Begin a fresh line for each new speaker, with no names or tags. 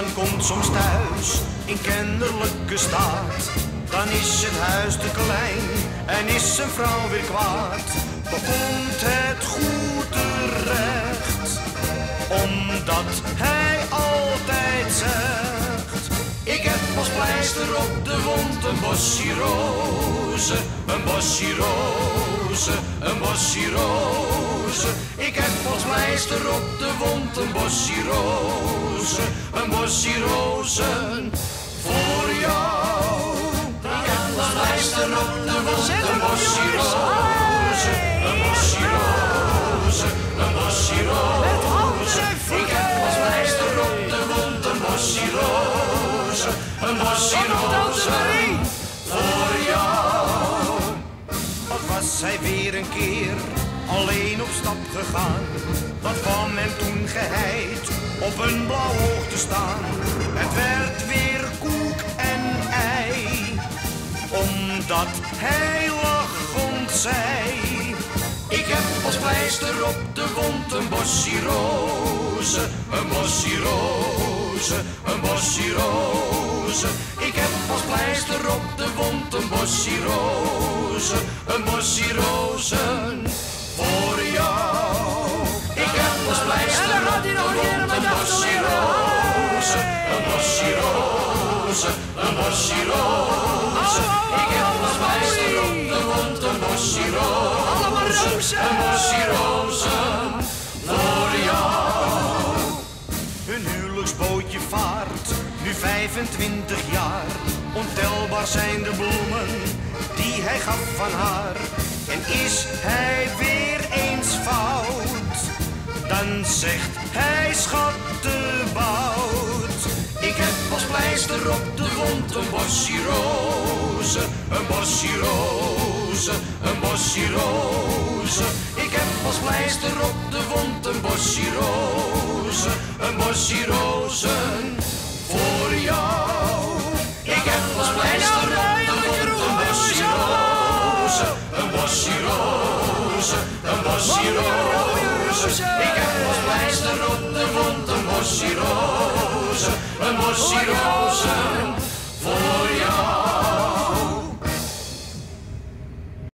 komt soms thuis in kinderlijke staat. Dan is het huis te klein en is zijn vrouw weer kwaad. Bekomt het goed terecht, omdat hij altijd zegt: ik heb als pleister op de wond een bosje rozen, een bosje rozen, een bosje rozen. Ik heb als pleister op de wond een bosje rozen, een bosje rozen voor jou. Ik heb als pleister op de wond een bosje rozen, een bosje rozen, een bosje rozen. Ik heb als pleister op de wond een bosje rozen, een bosje rozen voor jou. Wat was hij weer een keer alleen op stap gegaan. Wat kwam hem toen geheid op een blauw oog te staan. Het werd weer koek en ei, omdat hij lachend zei: ik heb als pleister op de wond een bosje rozen, een bosje rozen, een bosje rozen. Ik heb als pleister op de wond een bosje rozen, een bosje rozen voor jou. Ik heb als pleister op de wond een bosje rozen, een bosje rozen, een bosje rozen. Ik heb als pleister op de wond een bosje rozen, een bosje rozen voor jou. Hun huwelijksbootje vaart nu 25 jaar. Ontelbaar zijn de bloemen die hij gaf van haar. En is hij weer eens fout, dan zegt hij schattenbout. Ik heb als pleister op de wond een bosje rozen, een bosje rozen, een bosje rozen. Ik heb als pleister op de wond een bosje rozen, een bosje rozen voor jou. Ik heb als pleister op de wond een bosje rozen, een bosje rozen, een bosje rozen. Ik heb als pleister op de wond een bosje rozen, een bosje rozen voor jou.